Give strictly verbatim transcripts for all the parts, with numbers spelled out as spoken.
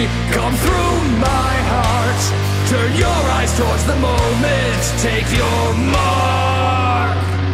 come through my heart. Turn your eyes towards the moment, take your mark.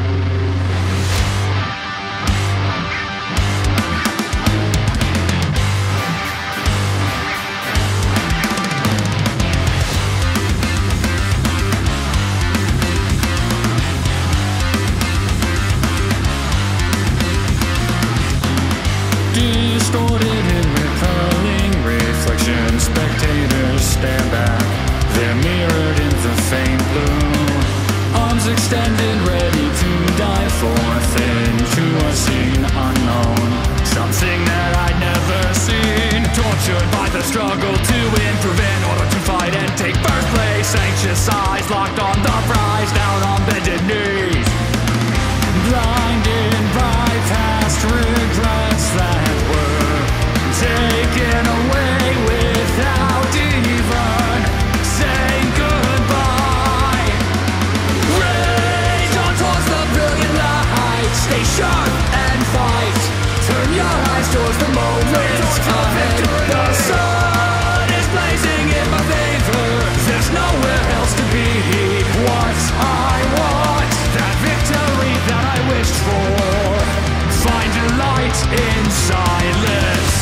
Distorted and repelling reflections, spectators stand back. They're mirrored in the faint blue. Arms extended, ready to dive forth into a scene unknown. Something that I'd never seen. Tortured by the struggle to improve in order to fight and take first place. Anxious eyes locked on the prize, down on bended knees. Blinded by past regrets that were taken away without even saying goodbye. Rage on towards the brilliant light. Stay sharp and fight. Turn your eyes towards the moment ahead. The sun is blazing in my favor. There's nowhere else to be. What I want, that victory that I wished for. Find delight in silence.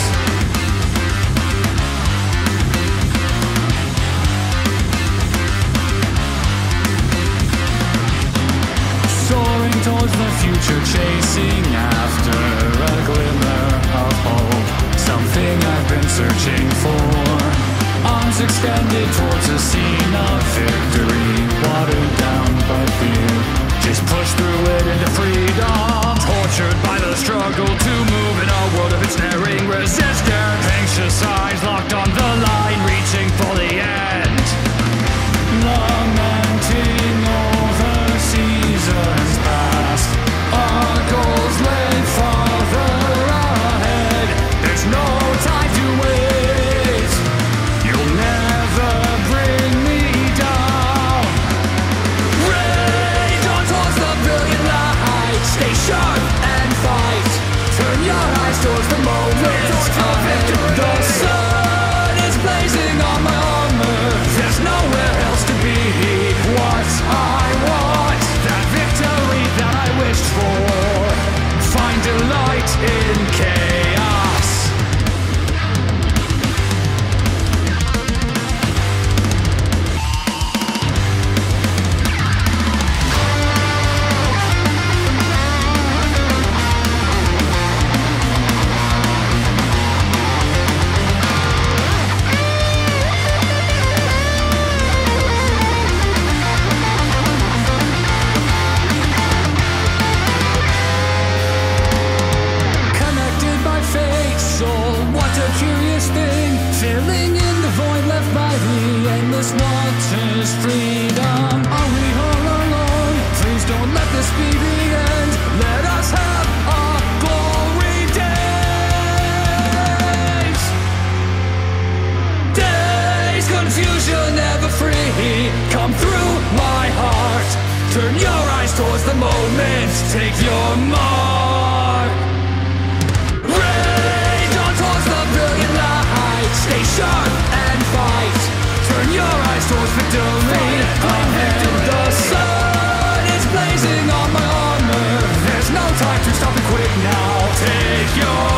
Soaring towards the future, chasing after a glimmer of hope. Something I've been searching for. Arms extended towards a scene of victory. Watered down by fear, just push through it into freedom. Tortured by the struggle to move in a world of ensnaring resistance. Anxious eyes locked on the line, reaching for the end. Lamenting over seasons past. Our goals lay farther ahead. There's no time to wait. You'll never bring me down. Rage on towards the brilliant light. Stay sharp and fight. Turn your eyes towards the moment ahead. The sun is blazing on my armor. There's nowhere else to be. What I want, that victory that I wished for. Find delight in chaos. Connected by fate, soul, what a curious thing. Filling in the void left by the endless waters. Freedom, are we all alone? Please don't let this be the end. Let us have our glory days. Days, confusion never free. Come through my heart. Turn your eyes towards the moment. Take your mark. Rage on towards the brilliant light. Stay sharp and fight. Turn your eyes towards victory ahead. The sun is blazing on my armor. There's no time to stop and quit now. Take your